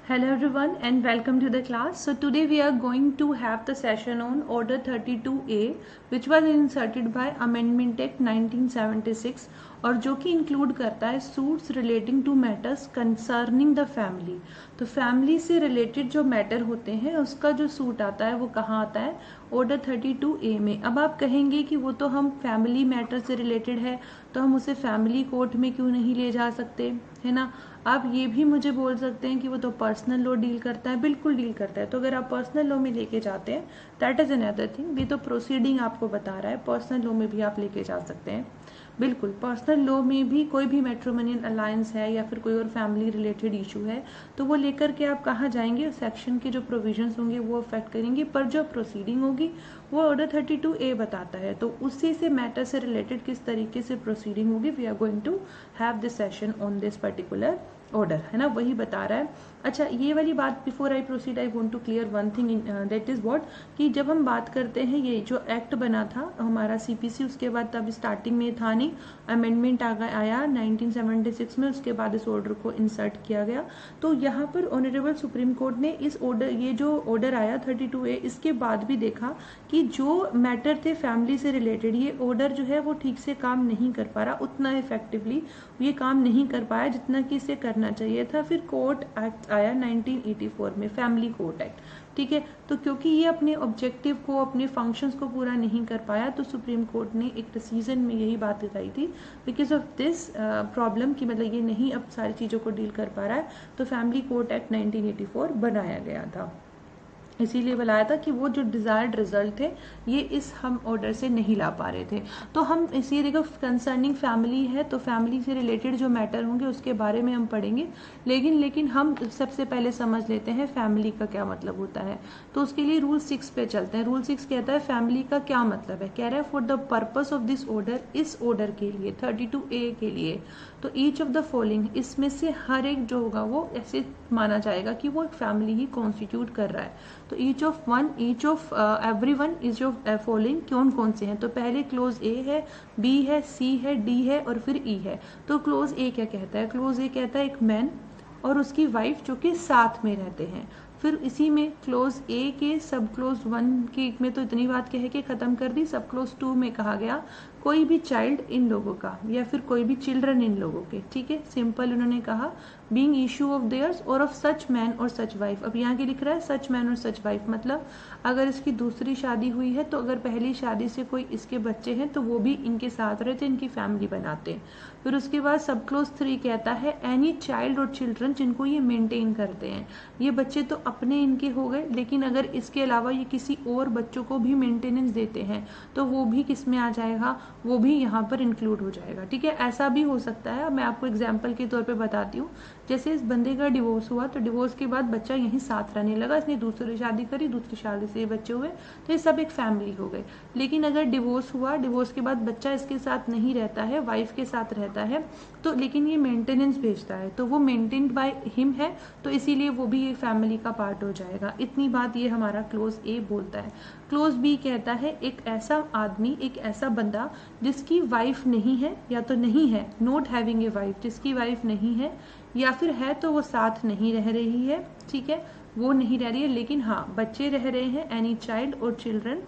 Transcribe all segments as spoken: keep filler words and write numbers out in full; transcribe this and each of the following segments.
Hello everyone and welcome to the class. So today we are going to have the session on Order thirty-two A which was inserted by Amendment Act nineteen seventy-six और जो कि include करता है suits relating to matters concerning the family. तो family से related जो matter होते हैं उसका जो सूट आता है वो कहाँ आता है, ऑर्डर थर्टी टू ए में। अब आप कहेंगे कि वो तो हम फैमिली मैटर से रिलेटेड है तो हम उसे फैमिली कोर्ट में क्यों नहीं ले जा सकते, है ना। आप ये भी मुझे बोल सकते हैं कि वो तो पर्सनल लॉ डील करता है, बिल्कुल डील करता है। तो अगर आप पर्सनल लॉ में लेके जाते हैं दैट इज अनदर थिंग। ये तो प्रोसीडिंग आपको बता रहा है, पर्सनल लॉ में भी आप लेके जा सकते हैं। बिल्कुल पर्सनल लॉ में भी कोई भी मैट्रिमोनियल अलायंस है या फिर कोई और फैमिली रिलेटेड इशू है तो वो लेकर के आप कहाँ जाएंगे, सेक्शन के जो प्रोविजंस होंगे वो अफेक्ट करेंगे, पर जो प्रोसीडिंग होगी वो ऑर्डर थर्टी टू ए बताता है। तो उसी से मैटर से रिलेटेड किस तरीके से प्रोसीडिंग होगी, we are going to have this session on this particular order, है ना, वही बता रहा है। अच्छा, ये वाली बात before I proceed I want to clear one thing, that is what कि जब हम बात करते हैं ये जो एक्ट बना था हमारा सीपीसी, उसके बाद तब स्टार्टिंग में था नहीं, अमेंडमेंट आ गया आया नाइनटीन सेवेंटी सिक्स में, उसके बाद इस ऑर्डर को इंसर्ट किया गया। तो यहाँ पर ऑनरेबल सुप्रीम कोर्ट ने इस ऑर्डर, ये जो ऑर्डर आया थर्टी टू ए, इसके बाद भी देखा कि जो मैटर थे फैमिली से रिलेटेड, ये ऑर्डर जो है वो ठीक से काम नहीं कर पा रहा, उतना इफेक्टिवली ये काम नहीं कर पाया जितना कि इसे करना चाहिए था। फिर कोर्ट एक्ट आया नाइनटीन एटी फोर में, फैमिली कोर्ट एक्ट, ठीक है। तो क्योंकि ये अपने ऑब्जेक्टिव को, अपने फंक्शंस को पूरा नहीं कर पाया तो सुप्रीम कोर्ट ने एक डिसीजन में यही बात बताई थी, बिकॉज ऑफ दिस प्रॉब्लम कि मतलब ये नहीं अब सारी चीज़ों को डील कर पा रहा है, तो family court act nineteen eighty four बनाया गया था। इसीलिए बताया था कि वो जो डिजायर्ड रिजल्ट थे ये इस हम ऑर्डर से नहीं ला पा रहे थे। तो हम इसी देखो कंसर्निंग फैमिली है तो फैमिली से रिलेटेड जो मैटर होंगे उसके बारे में हम पढ़ेंगे, लेकिन लेकिन हम सबसे पहले समझ लेते हैं फैमिली का क्या मतलब होता है। तो उसके लिए रूल सिक्स पे चलते हैं। रूल सिक्स कहता है फैमिली का क्या मतलब है, कह रहा है for the purpose of this order, इस ऑर्डर के लिए थर्टी टू ए के लिए, तो ईच ऑफ द फॉलोइंग, इसमें से हर एक जो होगा वो ऐसे माना जाएगा कि वो एक फैमिली ही कॉन्स्टिट्यूट कर रहा है। तो each of one, each of every one, each of following कौन कौन से हैं, तो पहले क्लोज ए है, बी है, सी है, डी है और फिर ई है। तो क्लोज ए क्या कहता है, क्लोज ए कहता है एक मैन और उसकी वाइफ जो कि साथ में रहते हैं। फिर इसी में क्लोज ए के सब क्लोज वन के में तो इतनी बात कह के खत्म कर दी। सब क्लोज टू में कहा गया कोई भी चाइल्ड इन लोगों का या फिर कोई भी चिल्ड्रन इन लोगों के, ठीक है, सिंपल उन्होंने कहा बीइंग इशू ऑफ देयर्स और ऑफ सच मैन और सच वाइफ। अब यहाँ के लिख रहा है सच मैन और सच वाइफ, मतलब अगर इसकी दूसरी शादी हुई है तो अगर पहली शादी से कोई इसके बच्चे हैं तो वो भी इनके साथ रहते, इनकी फैमिली बनाते हैं। फिर उसके बाद सब क्लोज थ्री कहता है एनी चाइल्ड और चिल्ड्रन जिनको ये मेंटेन करते हैं। ये बच्चे तो अपने इनके हो गए, लेकिन अगर इसके अलावा ये किसी और बच्चों को भी मेंटेनेंस देते हैं तो वो भी किस में आ जाएगा, वो भी यहाँ पर इंक्लूड हो जाएगा, ठीक है। ऐसा भी हो सकता है, मैं आपको एग्जाम्पल के तौर पे बताती हूँ। जैसे इस बंदे का डिवोर्स हुआ तो डिवोर्स के बाद बच्चा यहीं साथ रहने लगा, इसने दूसरी शादी करी, दूसरी शादी से बच्चे हुए, तो ये सब एक फैमिली हो गए। लेकिन अगर डिवोर्स हुआ, डिवोर्स के बाद बच्चा इसके साथ नहीं रहता है, वाइफ के साथ रहता है, तो लेकिन ये मेंटेनेंस भेजता है तो वो मेंटेन्ड बाय हिम है, तो इसीलिए वो भी एक फैमिली का पार्ट हो जाएगा। इतनी बात ये हमारा क्लोज ए बोलता है। क्लोज बी कहता है एक ऐसा आदमी, एक ऐसा बंदा जिसकी वाइफ नहीं है या तो नहीं है, नॉट हैविंग ए वाइफ, जिसकी वाइफ नहीं है या फिर है तो वो साथ नहीं रह रही है, ठीक है, वो नहीं रह रही है लेकिन हाँ बच्चे रह रहे हैं, एनी चाइल्ड और children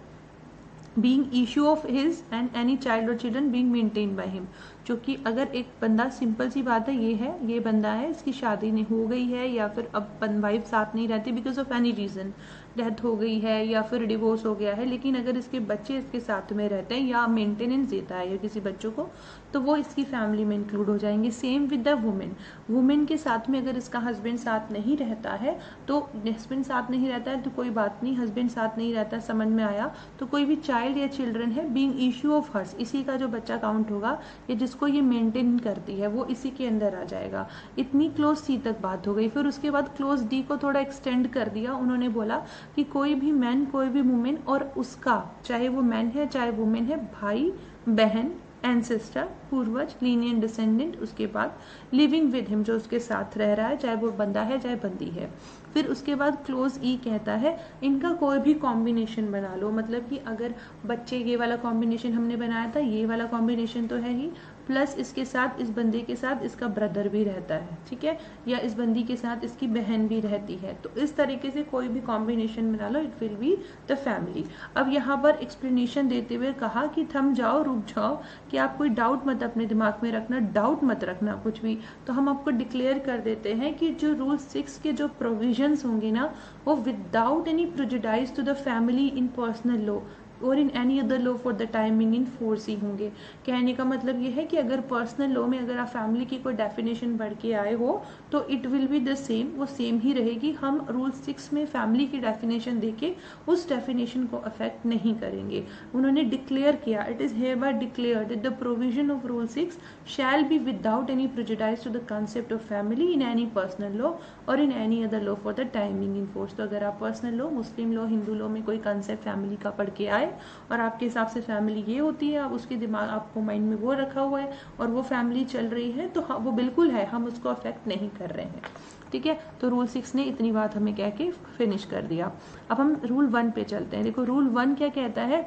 being issue of his and any child और children being maintained by him. जो कि अगर एक बंदा, सिंपल सी बात है, ये है, ये बंदा है, इसकी शादी नहीं हो गई है या फिर अब वाइफ साथ नहीं रहती because of any reason, death हो गई है या फिर डिवोर्स हो गया है, लेकिन अगर इसके बच्चे इसके साथ में रहते हैं या मेंटेनेंस देता है या किसी बच्चों को, तो वो इसकी फैमिली में इंक्लूड हो जाएंगे। Same with the women, women के साथ में अगर इसका हस्बैंड साथ नहीं रहता है तो हस्बैंड साथ नहीं रहता है तो कोई बात नहीं, हस्बैंड साथ नहीं रहता, समझ में आया, तो कोई भी चाइल्ड या चिल्ड्रन है बीइंग इशू ऑफ हर्स, इसी का जो बच्चा काउंट होगा या जिसको ये मेंटेन करती है वो इसी के अंदर आ जाएगा। इतनी क्लोज सी तक बात हो गई। फिर उसके बाद क्लोज डी को थोड़ा एक्सटेंड कर दिया, उन्होंने बोला कि कोई भी मैन, कोई भी वुमेन और उसका, चाहे वो मैन है चाहे वुमेन है, भाई बहन, एंसेस्टर, पूर्वज, लीनियंट डिसेंडेंट, उसके बाद लिविंग विद हिम, जो उसके साथ रह रहा है, चाहे वो बंदा है चाहे बंदी है। फिर उसके बाद क्लोज ई कहता है इनका कोई भी कॉम्बिनेशन बना लो, मतलब कि अगर बच्चे, ये वाला कॉम्बिनेशन हमने बनाया था, ये वाला कॉम्बिनेशन तो है ही, प्लस इसके साथ इस बंदे के साथ इसका ब्रदर भी रहता है, ठीक है, या इस बंदी के साथ इसकी बहन भी रहती है। तो इस तरीके से कोई भी कॉम्बिनेशन बना लो, it will be the family. अब यहाँ पर एक्सप्लेनेशन देते हुए कहा कि थम जाओ, रुक जाओ, कि आप कोई डाउट मत अपने दिमाग में रखना, डाउट मत रखना कुछ भी। तो हम आपको डिक्लेयर कर देते हैं कि जो रूल सिक्स के जो प्रोविजंस होंगे ना, वो without any prejudice to the family in personal law और in any other law for the timing in force ही होंगे। कहने का मतलब ये है कि अगर पर्सनल लॉ में अगर आप फैमिली की कोई डेफिनेशन बढ़ के आए हो तो it will be the same, वो सेम ही रहेगी। हम रूल सिक्स में फैमिली की डेफिनेशन देके उस डेफिनेशन को अफेक्ट नहीं करेंगे। उन्होंने डिक्लेयर किया, it is hereby declared that the provision of rule six shall be without any prejudice to the concept of family in any personal law और in any other law for the timing in force. तो अगर आप personal law, Muslim law, Hindu law में कोई concept family का पढ़ के आए और आपके हिसाब से फैमिली ये होती है, आप उसके दिमाग आपको माइंड में वो रखा हुआ है और वो फैमिली चल रही है, तो वो बिल्कुल है, हम उसको अफेक्ट नहीं कर रहे हैं, ठीक है। तो रूल सिक्स ने इतनी बात हमें कह के फिनिश कर दिया। अब हम रूल वन पे चलते हैं। देखो रूल वन क्या कहता है।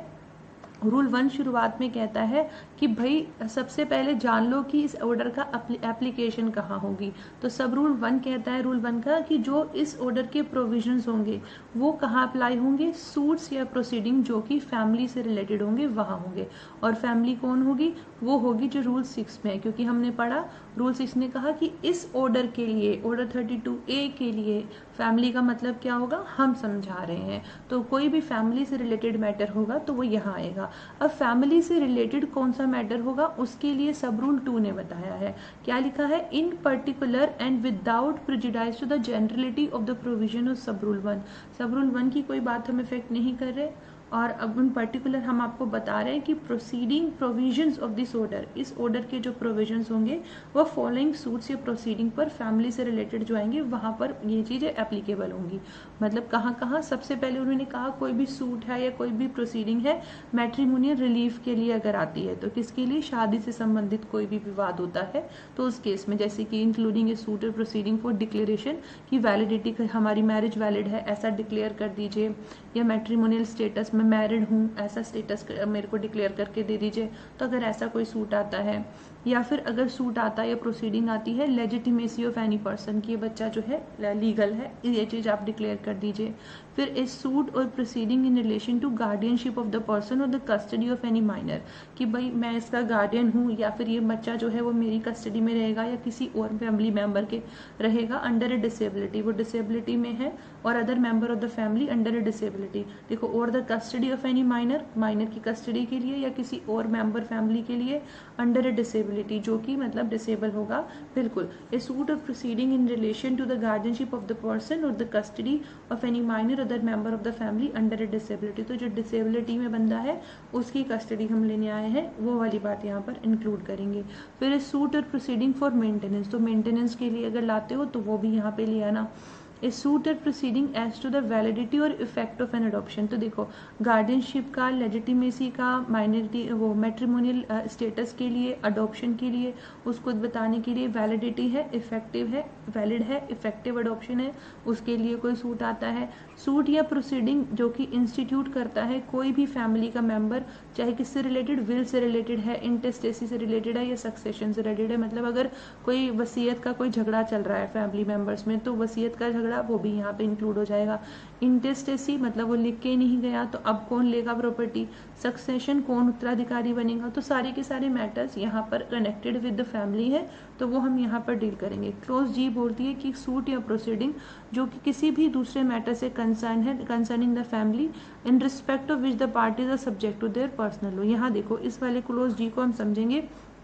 रूल वन शुरुआत में कहता है कि भाई सबसे पहले जान लो कि इस ऑर्डर का एप्लीकेशन कहाँ होगी। तो सब रूल वन कहता है, रूल वन का, कि जो इस ऑर्डर के प्रोविजंस होंगे वो कहाँ अप्लाई होंगे, सूट्स या प्रोसीडिंग जो कि फैमिली से रिलेटेड होंगे वहाँ होंगे। और फैमिली कौन होगी, वो होगी जो रूल सिक्स में है, क्योंकि हमने पढ़ा रूल सिक्स ने कहा कि इस ऑर्डर के लिए, ऑर्डर थर्टी टू ए के लिए फैमिली का मतलब क्या होगा, हम समझा रहे हैं। तो कोई भी फैमिली से रिलेटेड मैटर होगा तो वो यहाँ आएगा। अब फैमिली से रिलेटेड कौन सा मैटर होगा, उसके लिए सब रूल टू ने बताया है। क्या लिखा है, in particular and without prejudice to the generality of the provision of sub rule one. Sub rule one की कोई बात हम इफेक्ट नहीं कर रहे, और अब इन पर्टिकुलर हम आपको बता रहे हैं कि proceeding provisions of this order, इस ऑर्डर के जो प्रोविजंस होंगे वो फॉलोइंग सूट्स या प्रोसीडिंग पर फैमिली से रिलेटेड जो आएंगे वहां पर ये चीजें एप्लीकेबल होंगी। मतलब कहाँ कहाँ, सबसे पहले उन्होंने कहा कोई भी सूट है या कोई भी प्रोसीडिंग है मैट्रिमोनियल रिलीफ के लिए अगर आती है, तो किसके लिए, शादी से संबंधित कोई भी विवाद होता है तो उस केस में, जैसे कि including a suit or proceeding for declaration की वैलिडिटी, हमारी मैरिज वैलिड है ऐसा डिक्लेयर कर दीजिए, या मैट्रिमोनियल स्टेटस में मैरिड हूँ ऐसा स्टेटस मेरे को डिक्लेयर करके दे दीजिए। तो अगर ऐसा कोई सूट आता है, या फिर अगर सूट आता है या प्रोसीडिंग आती है लेजिटिमेसी ऑफ एनी पर्सन की, ये बच्चा जो है लीगल है, ये चीज आप डिक्लेयर कर दीजिए। फिर इस suit or proceeding in relation to guardianship of the person or the custody of any minor, कि भाई मैं इसका गार्डियन हूँ या फिर ये बच्चा जो है वो मेरी कस्टडी में रहेगा या किसी और फैमिली मेंबर के रहेगा अंडर ए डिसेबिलिटी, वो डिसेबिलिटी में है, or other member of the family under a disability. देखो, or the custody of any minor, minor की कस्टडी के लिए या किसी और मेंबर फैमिली के लिए अंडर ए डिसेबिलिटी, जो कि मतलब डिसेबल होगा बिल्कुल। A suit of proceeding in relation to the guardianship of the person or the custody of any minor other member of the family under a disability, तो जो disability में बंदा है उसकी कस्टडी हम लेने आए हैं, वो वाली बात यहाँ पर इंक्लूड करेंगे। फिर a suit or proceeding for maintenance, तो मेंटेनेंस के लिए अगर लाते हो तो वो भी यहाँ पे ले आना। A suit or proceeding as to the validity और इफेक्ट ऑफ एन अडॉप्शन, तो देखो गार्डियनशिप का, लेजिटिमेसी का, माइनॉरिटी वो मैट्रिमोनियल स्टेटस के लिए, अडॉप्शन के लिए, उसको बताने के लिए वैलिडिटी है, इफेक्टिव है, वैलिड है, इफेक्टिव अडॉप्शन है, उसके लिए कोई सूट आता है। सूट या प्रोसीडिंग जो कि इंस्टीट्यूट करता है कोई भी फैमिली का मेंबर, चाहे किससे रिलेटेड, विल से रिलेटेड है, इंटेस्टेसी से रिलेटेड है या सक्सेशन से रिलेटेड है। मतलब अगर कोई वसीयत का कोई झगड़ा चल रहा है फैमिली मेंबर्स में, तो वसीयत का झगड़ा वो भी यहाँ पे इंक्लूड हो जाएगा। इंटेस्टेसी मतलब वो लिख के नहीं गया तो अब कौन लेगा प्रॉपर्टी, सक्सेशन कौन उत्तराधिकारी बनेगा, तो सारे के सारे मैटर्स यहाँ पर कनेक्टेड विद द फैमिली है, तो वो हम यहाँ पर डील करेंगे। क्लोज जी बोलती है कि सूट या प्रोसीडिंग जो कि किसी भी दूसरे मैटर से कंसर्न है, concerning the family in respect of which the parties are subject to their personal law. यहाँ देखो इस वाले क्लोज जी को हम समझेंगे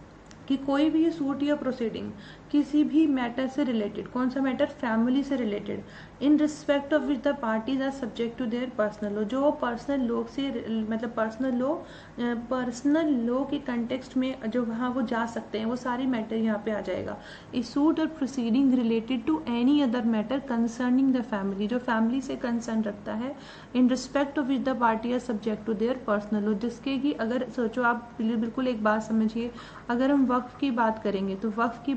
कि कोई भी सूट या प्रोसीडिंग किसी भी मैटर से रिलेटेड, कौन सा मैटर, फैमिली से related, in respect of which the parties are subject to their personal law, जो पर्सनल लॉ से मतलब पर्सनल लॉ पर्सनल लॉ के कंटेक्स्ट में जो वहाँ वो जा सकते हैं, वो सारे मैटर यहाँ पे आ जाएगा। A suit or proceeding related to any other matter concerning the family, जो फैमिली से कंसर्न रखता है, in respect of which the party are subject to their personal law, जिसके कि अगर सोचो आप बिल्कुल एक बात समझिए, अगर हम वक्फ की बात करेंगे तो वक्फ की बात करें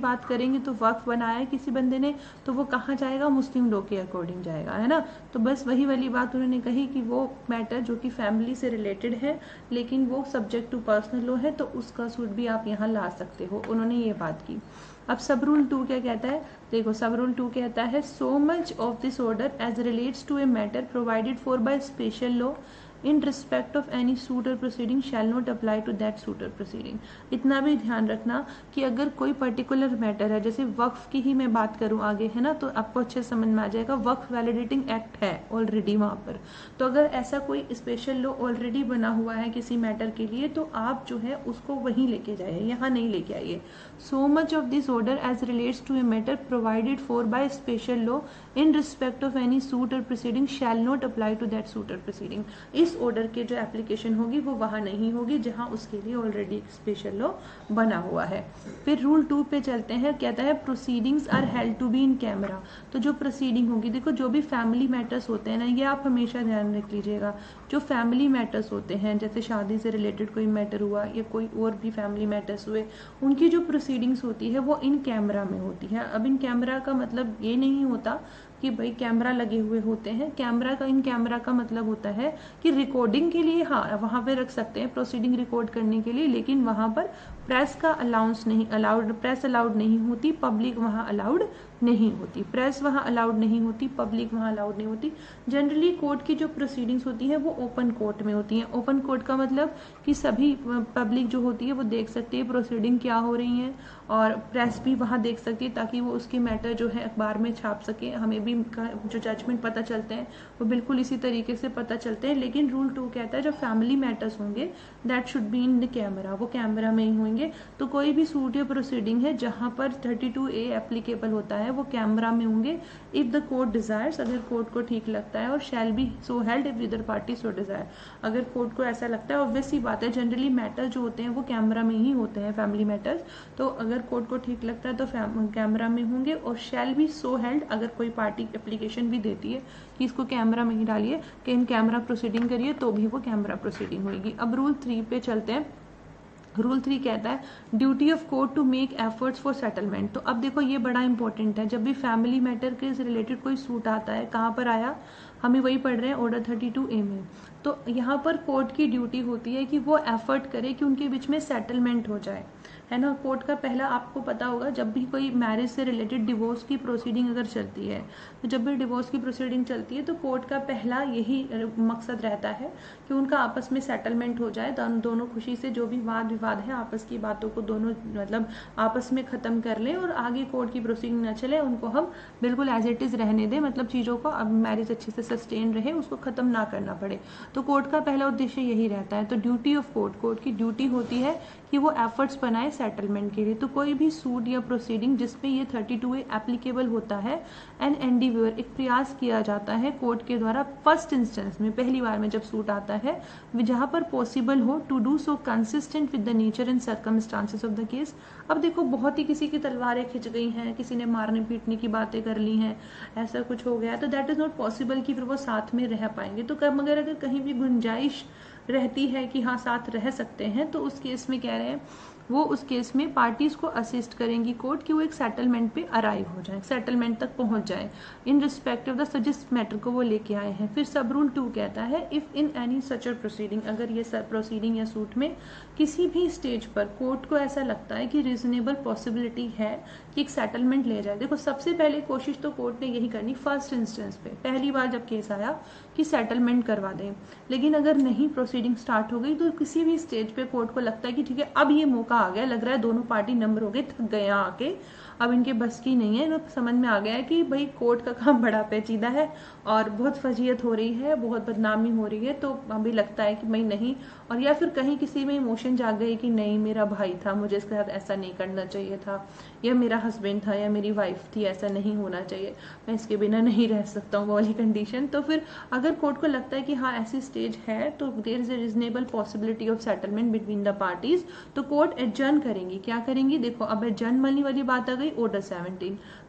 करेंगे तो वक्फ बनाया है किसी बंदे ने तो वो कहाँ जाएगा, मुस्लिम लॉ के अकॉर्डिंग जाएगा, है ना। तो बस वही वाली बात उन्होंने कही कि वो मैटर जो कि फैमिली से रिलेटेड है लेकिन वो सब्जेक्ट टू पर्सनल लॉ है तो उसका सूट भी आप यहाँ ला सकते हो, उन्होंने ये बात की। अब सब रूल टू क्या कहता है, देखो सब रूल टू कहता है so much of this order as relates to a matter provided for by special law in respect of any suit or proceeding shall not apply to that suit or proceeding. इतना भी ध्यान रखना कि अगर कोई particular matter है, जैसे वक्फ की ही मैं बात करूं आगे, है ना, तो आपको अच्छे समझ में आ जाएगा। वक्फ वैलिडेटिंग एक्ट है ऑलरेडी वहां पर, तो अगर ऐसा कोई स्पेशल लॉ ऑलरेडी बना हुआ है किसी मैटर के लिए तो आप जो है उसको वहीं लेके जाइए, यहाँ नहीं लेके आइए। So much of this order as relates to a matter provided for by special law in respect of any suit or proceeding shall not apply to that suit or proceeding. इस ऑर्डर के जो application होगी वो वहां नहीं होगी जहां उसके लिए ऑलरेडी स्पेशल लॉ बना हुआ है। फिर रूल टू पे चलते हैं, कहता है proceedings are held to be in camera. तो जो प्रोसीडिंग होगी, देखो जो भी फैमिली मैटर्स होते हैं ना, ये आप हमेशा ध्यान रख लीजिएगा। जो फैमिली मैटर्स होते हैं जैसे शादी से रिलेटेड कोई मैटर हुआ या कोई और भी फैमिली मैटर्स हुए, उनकी जो प्रोसीडिंग्स होती है वो इन कैमरा में होती है। अब इन कैमरा का मतलब ये नहीं होता कि भाई कैमरा लगे हुए होते हैं, कैमरा का इन कैमरा का मतलब होता है कि रिकॉर्डिंग के लिए हाँ वहां पे रख सकते हैं प्रोसीडिंग रिकॉर्ड करने के लिए, लेकिन वहां पर प्रेस का अलाउंस नहीं अलाउड प्रेस अलाउड नहीं होती, पब्लिक वहां अलाउड नहीं होती, प्रेस वहां अलाउड नहीं होती, पब्लिक वहां अलाउड नहीं होती। जनरली कोर्ट की जो प्रोसीडिंग्स होती है वो ओपन कोर्ट में होती हैं। ओपन कोर्ट का मतलब कि सभी पब्लिक जो होती है वो देख सकती है प्रोसीडिंग क्या हो रही है और प्रेस भी वहां देख सकती है ताकि वो उसके मैटर जो है अखबार में छाप सके, हमें भी जो जजमेंट पता चलते हैं वो बिल्कुल इसी तरीके से पता चलते हैं। लेकिन रूल टू कहता है जो फैमिली मैटर्स होंगे that should be in the camera, वो कैमरा में ही होंगे। तो कोई भी सूट या प्रोसीडिंग है जहां पर थर्टी टू ए एप्लीकेबल होता है वो कैमरा में होंगे इफ द कोर्ट डिजायर्स, अगर कोर्ट को ठीक लगता है, और shall be so held if either party so desire, अगर कोर्ट को ऐसा लगता है। ऑब्वियस सी बात है जनरली मैटर जो होते हैं वो कैमरा में ही होते हैं फैमिली मैटर्स, तो अगर कोर्ट को ठीक लगता है तो कैमरा में होंगे। और शैल बी सो हेल्ड, अगर कोई पार्टी एप्लीकेशन भी देती है कि इसको कैमरा में ही डालिए कि इन कैमरा प्रोसीडिंग करिए तो भी वो कैमरा प्रोसीडिंग होगी। अब रूल थ्री पे चलते हैं। रूल थ्री कहता है duty of court to make efforts for settlement. तो अब देखो ये बड़ा इंपॉर्टेंट है, जब भी फैमिली मैटर के रिलेटेड कोई सूट आता है, कहाँ पर आया, हमें वही पढ़ रहे हैं ऑर्डर थर्टी टू ए में, तो यहाँ पर कोर्ट की ड्यूटी होती है कि वो एफर्ट करे कि उनके बीच में सेटलमेंट हो जाए, है ना। कोर्ट का पहला आपको पता होगा जब भी कोई मैरिज से रिलेटेड डिवोर्स की प्रोसीडिंग अगर चलती है, तो जब भी डिवोर्स की प्रोसीडिंग चलती है तो कोर्ट का पहला यही मकसद रहता है कि उनका आपस में सेटलमेंट हो जाए, दोनों खुशी से जो भी वाद विवाद है आपस की बातों को दोनों मतलब आपस में खत्म कर लें और आगे कोर्ट की प्रोसीडिंग न चले, उनको हम बिल्कुल एज इट इज रहने दें, मतलब चीज़ों को अब मैरिज अच्छे से सस्टेन रहे, उसको खत्म ना करना पड़े। तो कोर्ट का पहला उद्देश्य यही रहता है। तो ड्यूटी ऑफ कोर्ट, कोर्ट की ड्यूटी होती है कि वो एफर्ट्स बनाए सेटलमेंट के लिए। तो कोई भी सूट या प्रोसीडिंग जिसमें ये थर्टी टू ए एप्लीकेबल होता है, एन एंडीव्यूअर, एक प्रयास किया जाता है कोर्ट के द्वारा फर्स्ट इंस्टेंस में, पहली बार में जब सूट आता है, जहां पर पॉसिबल हो, to do so consistent with the nature and circumstances of the case. अब देखो बहुत ही किसी की तलवारें खिंच गई हैं, किसी ने मारने पीटने की बातें कर ली हैं, ऐसा कुछ हो गया, तो दैट इज नॉट पॉसिबल कि फिर वो साथ में रह पाएंगे। तो कब अगर अगर कहीं भी गुंजाइश रहती है कि हाँ साथ रह सकते हैं, तो उस केस में कह रहे हैं वो उस केस में पार्टीज को असिस्ट करेंगी कोर्ट कि वो एक सेटलमेंट पे अराइव हो जाए, सेटलमेंट तक पहुंच जाए इन रिस्पेक्ट ऑफ द जिस मैटर को वो लेके आए हैं। फिर सब रूल टू कहता है if in any such a proceeding, अगर ये प्रोसीडिंग या सूट में किसी भी स्टेज पर कोर्ट को ऐसा लगता है कि रीजनेबल पॉसिबिलिटी है कि एक सेटलमेंट ले जाए। देखो सबसे पहले कोशिश तो कोर्ट ने यही करनी फर्स्ट इंस्टेंस पे, पहली बार जब केस आया कि सेटलमेंट करवा दें, लेकिन अगर नहीं प्रोसीडिंग स्टार्ट हो गई तो किसी भी स्टेज पे कोर्ट को लगता है कि ठीक है अब ये मौका आ गया, लग रहा है दोनों पार्टी नंबर हो गए, थक गए आके, अब इनके बस की नहीं है, समझ में आ गया है कि भाई कोर्ट का काम बड़ा पेचीदा है और बहुत फजीयत हो रही है, बहुत बदनामी हो रही है, तो अभी लगता है कि भाई नहीं, और या फिर कहीं किसी में इमोशन जाग गए कि नहीं मेरा भाई था, मुझे इसके साथ ऐसा नहीं करना चाहिए था, या मेरा हस्बैंड था या मेरी वाइफ थी, ऐसा नहीं होना चाहिए, मैं इसके बिना नहीं रह सकता हूँ वाली कंडीशन। तो फिर अगर कोर्ट को लगता है कि हाँ ऐसी स्टेज है तो there is a reasonable possibility of settlement between the parties, तो कोर्ट एडजर्न करेंगी। क्या करेंगी, देखो अब एडजर्न वाली वाली बात आ गई ऑर्डर सेवनटीन,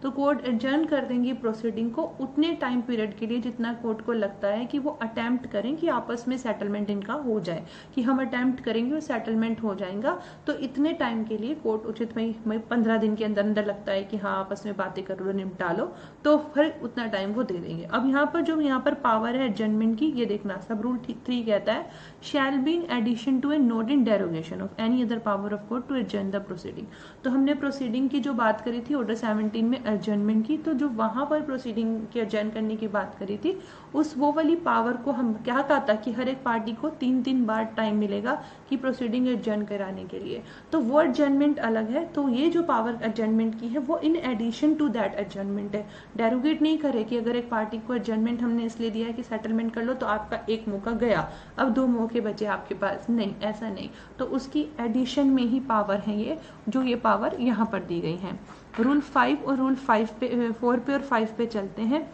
तो कोर्ट एडजर्न कर देंगी प्रोसीडिंग को उतने टाइम पीरियड के लिए जितना कोर्ट को लगता है कि वो अटेम्प्ट करें कि आपस में सेटलमेंट इनका हो जाए, कि हम अटेम्प्ट करेंगे और सेटलमेंट हो जाएगा। तो इतने टाइम के लिए कोर्ट उचित में पंद्रह दिन के अंदर अंदर लगता है कि हाँ आपस में बातें कर लो, निपटा लो, तो फिर उतना टाइम वो दे देंगे। अब यहाँ पर जो यहाँ पर पावर है एडजर्नमेंट की, ये देखना सब रूल थ्री कहता है shall be in addition to a not in derogation of any other power of court to adjourn the proceeding. तो हमने प्रोसीडिंग की जो बात करी थी ऑर्डर सेवनटीन में एडजर्नमेंट की, तो जो वहां पर प्रोसीडिंग के एडजर्न करने की बात करी थी उस वो वाली पावर को हम क्या कहा था कि हर एक पार्टी को तीन तीन बार टाइम मिलेगा कि प्रोसीडिंग एडजर्न कराने के लिए। तो वो एडजर्नमेंट अलग है। तो ये जो पावर एडजर्नमेंट की है वो in addition to that adjournment है, डेरोगेट नहीं करे कि अगर एक पार्टी को एडजर्नमेंट हमने इसलिए दिया है कि सेटलमेंट कर लो तो आपका एक मौका गया, अब दो मौके बचे आपके पास, नहीं ऐसा नहीं। तो उसकी एडिशन में ही पावर है ये, जो ये पावर यहाँ पर दी गई है। रूल फाइव और रूल फाइव पे फोर पे और फाइव पे चलते हैं।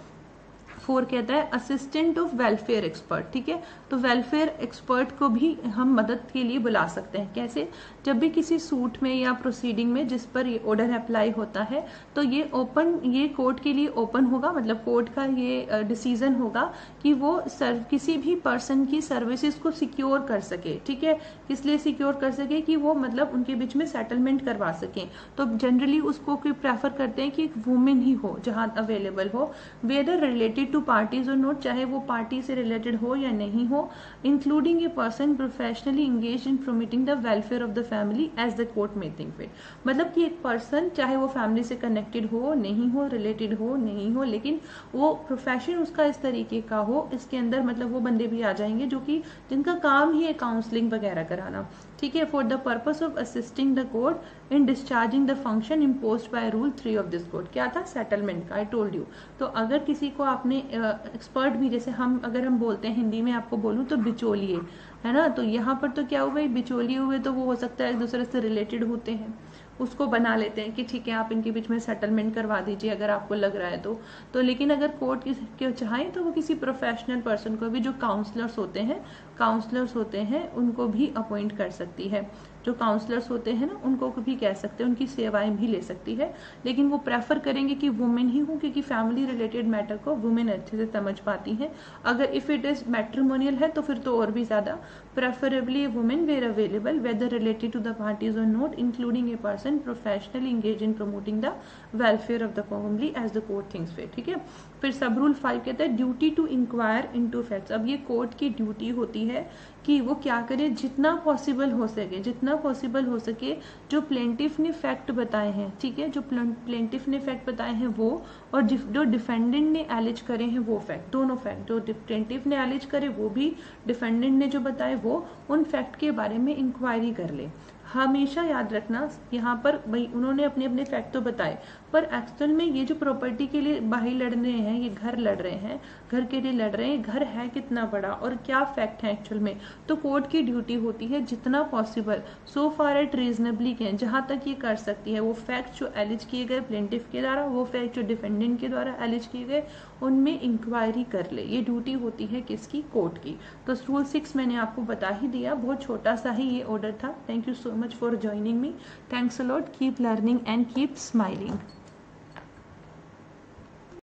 फोर कहता है असिस्टेंट ऑफ वेलफेयर एक्सपर्ट, ठीक है। तो वेलफेयर एक्सपर्ट को भी हम मदद के लिए बुला सकते हैं। कैसे? जब भी किसी सूट में या प्रोसीडिंग में जिस पर ये ऑर्डर अप्लाई होता है तो ये ओपन ये कोर्ट के लिए ओपन होगा, मतलब कोर्ट का ये डिसीजन होगा कि वो सर्व किसी भी पर्सन की सर्विसेज को सिक्योर कर सके, ठीक है। किस लिए सिक्योर कर सके? कि वो मतलब उनके बीच में सेटलमेंट करवा सकें। तो जनरली उसको प्रेफर करते हैं कि एक वुमेन ही हो जहां अवेलेबल हो, whether related to parties or not, चाहे वो पार्टी से रिलेटेड हो या नहीं हो, including a person professionally engaged in promoting the welfare of the family as the court may think fit. मतलब कि एक पर्सन चाहे वो फैमिली से कनेक्टेड हो, नहीं हो, रिलेटेड हो, नहीं हो, लेकिन वो प्रोफेशन उसका इस तरीके का हो, इसके अंदर मतलब वो बंदे भी आ जाएंगे जो कि जिनका काम ही है काउंसलिंग वगैरह कराना, ठीक है, for the purpose of assisting the court in discharging the function imposed by rule three of this court. क्या था? सेटलमेंट का, आई टोल्ड यू। तो अगर किसी को आपने एक्सपर्ट भी, जैसे हम अगर हम बोलते हैं हिंदी में आपको बोलूं तो बिचौलिए, है ना, तो यहाँ पर तो क्या हुआ, बिचौलिए हुए तो वो हो सकता है एक दूसरे से रिलेटेड होते हैं, उसको बना लेते हैं कि ठीक है आप इनके बीच में सेटलमेंट करवा दीजिए अगर आपको लग रहा है तो तो लेकिन अगर कोर्ट के चाहें तो वो किसी प्रोफेशनल पर्सन को भी, जो काउंसलर्स होते हैं काउंसलर्स होते हैं उनको भी अपॉइंट कर सकती है। जो काउंसलर्स होते हैं ना उनको भी कह सकते हैं, उनकी सेवाएं भी ले सकती है, लेकिन वो प्रेफर करेंगे कि वुमेन ही हो, क्योंकि फैमिली रिलेटेड मैटर को वुमेन अच्छे से समझ पाती हैं। अगर इफ इट इज मैट्रिमोनियल है तो फिर तो और भी ज्यादा, preferably women where available whether related to the parties or not, including a person professionally engaged in promoting the welfare of the family as the court thinks fit, ठीक है। फिर सब रूल फाइव कहता है duty to inquire into facts. अब ये court की duty होती है कि वो क्या करे, जितना पॉसिबल हो सके जितना पॉसिबल हो सके जो प्लेंटिफ ने फैक्ट बताए हैं, ठीक है, जो प्लेंटिफ ने फैक्ट बताए हैं वो, और जो डिफेंडेंट ने एलिज करे हैं वो फैक्ट, दोनों फैक्ट, जो प्लेंटिफ ने एलिज करे वो भी, डिफेंडेंट ने जो बताए वो, उन फैक्ट के बारे में इंक्वायरी कर ले। हमेशा याद रखना यहाँ पर भाई उन्होंने अपने अपने फैक्ट तो बताए, पर एक्चुअल में ये जो प्रॉपर्टी के लिए बाहर लड़ रहे हैं, ये घर लड़ रहे हैं, घर के लिए लड़ रहे हैं, घर है कितना बड़ा और क्या फैक्ट है एक्चुअल में, तो कोर्ट की ड्यूटी होती है जितना possible so far at reasonably can, जहां तक ये कर सकती है, वो फैक्ट जो एलिज किए गए प्लेंटिफ के द्वारा, वो फैक्ट जो डिफेंडेंट के द्वारा एलिज किए गए, उनमें इंक्वायरी कर ले। ये ड्यूटी होती है किसकी? कोर्ट की। तो रूल सिक्स मैंने आपको बता ही दिया, बहुत छोटा सा ही ये ऑर्डर था। Thank you so much for joining me, thanks a lot, keep learning and keep smiling.